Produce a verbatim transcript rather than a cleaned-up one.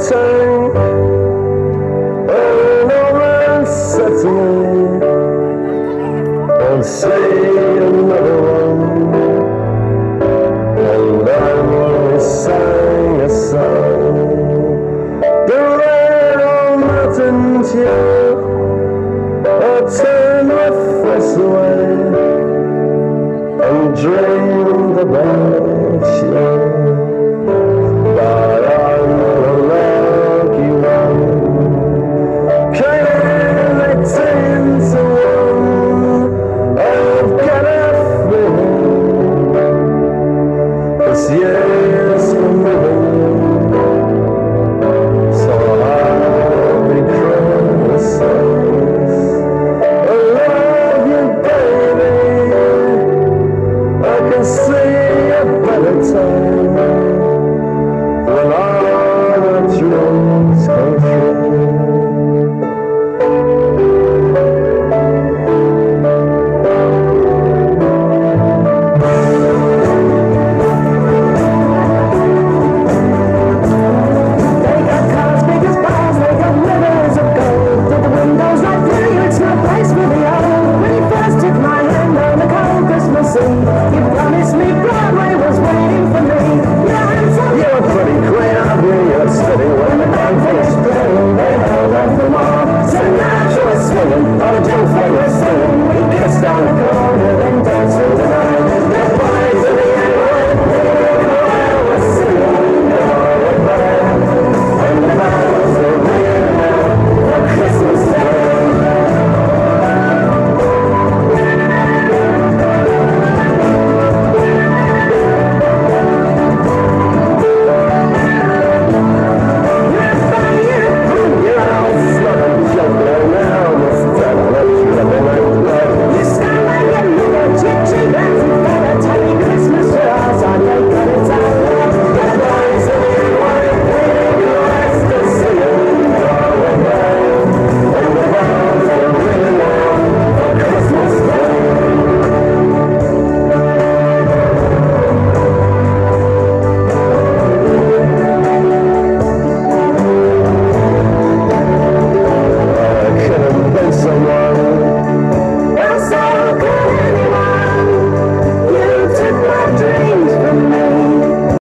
sang an romance set to me. Don't say another one. And then we sang a song. The red old mountain chill, I turned my face away and dreamed about you. But I'm a lucky one. Can I turn to one? I've got a feeling this year's for living, so I'll be Christmas. I love you, baby. I can see a better time when all the dreams come true. They got cars big as balls, they got rivers of gold. With the windows right through you, it's no place for the old. When you first took my hand on the cold Christmas Eve, you promised me Broadway was waiting for me. Your handsome, you're pretty queen, I'll be your steady. When the band finished playing, they held up the wall. So now she was swinging on a two-finger